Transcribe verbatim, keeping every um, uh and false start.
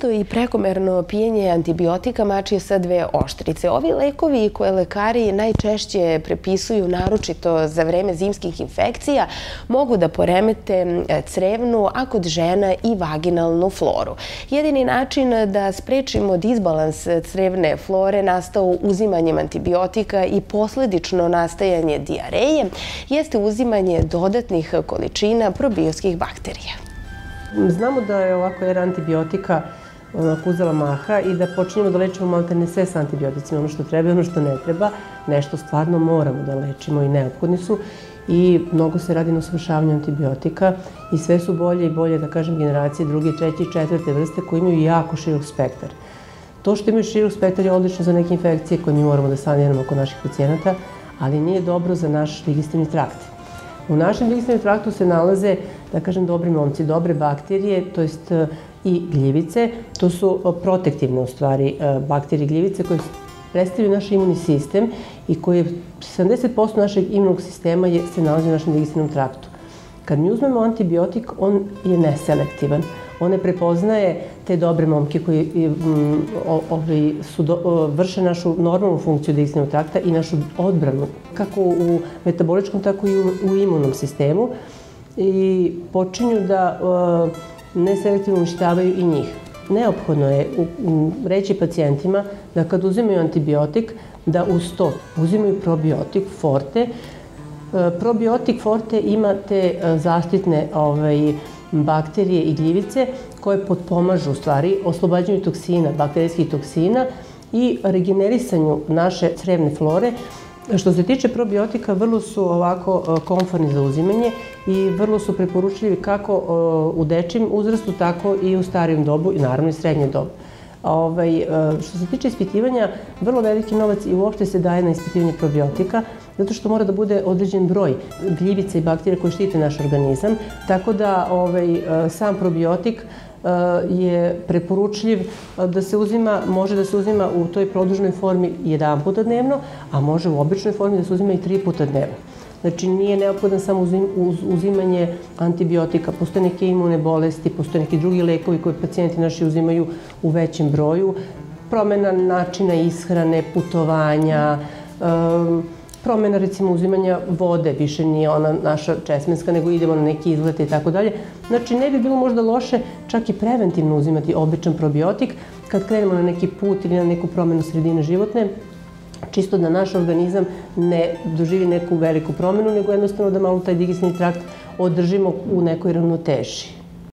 Često i prekomerno pijenje antibiotika mači sa dve oštrice. Ovi lekovi koje lekari najčešće prepisuju, naročito za vreme zimskih infekcija, mogu da poremete crevnu, a kod žena i vaginalnu floru. Jedini način da sprečimo disbalans crevne flore nastao uzimanjem antibiotika i posledično nastajanje dijareje jeste uzimanje dodatnih količina probiotskih bakterija. Znamo da je ovako era antibiotika uzela maha i da počinjemo da lečimo maltene sve sa antibioticima, ono što treba i ono što ne treba. Nešto stvarno moramo da lečimo i neophodni su i mnogo se radi na usavršavanju antibiotika i sve su bolje i bolje, da kažem, generacije druge, treće i četvrte vrste koje imaju jako širok spektar. To što imaju širok spektar je odlično za neke infekcije koje mi moramo da saniramo kod naših pacijenata, ali nije dobro za naš digestivni trakt. U našem digestivnom traktu se nalaze, da kažem, dobri momci, dobre bakterije, to jest i gljivice. To su protektivne, u stvari, bakterije gljivice koje predstavljaju naš imunni sistem i koje sedamdeset posto našeg imunog sistema se nalazi u našem digestivnom traktu. Kad mi uzmemo antibiotik, on je neselektivan. On ne prepoznaje te dobre momke koji vrše našu normalnu funkciju digestivnog trakta i našu odbranu, kako u metaboličkom, tako i u imunom sistemu, i počinju da neselektivno uništavaju i njih. Neophodno je reći pacijentima da kad uzimaju antibiotik, da uz to uzimaju probiotik forte. Probiotik forte ima te zaštitne bakterije i gljivice koje potpomažu, u stvari, oslobađanju toksina, bakterijskih toksina i regenerisanju naše crevne flore. Što se tiče probiotika, vrlo su ovako komforni za uzimanje i vrlo su preporučljivi kako u dečijem uzrastu, tako i u starijem dobu i naravno i srednjem dobu. Što se tiče ispitivanja, vrlo veliki novac i uopšte se daje na ispitivanje probiotika, zato što mora da bude određen broj gljivica i bakterija koje štite naš organizam, tako da sam probiotik je preporučljiv da se uzima, može da se uzima u toj produženoj formi jedan puta dnevno, a može u običnoj formi da se uzima i tri puta dnevno. Znači, nije neophodno samo uzimanje antibiotika. Postoje neke imune bolesti, postoje neki drugi lekovi koje pacijenti naši uzimaju u većem broju. Promena načina ishrane, putovanja, promena, recimo, uzimanja vode, više nije ona naša česmenska, nego idemo na neke izlete i tako dalje. Znači, ne bi bilo možda loše čak i preventivno uzimati običan probiotik kad krenemo na neki put ili na neku promenu sredine životne, čisto da naš organizam ne doživi neku veliku promenu, nego jednostavno da malo taj digestivni trakt održimo u nekoj ravnoteži.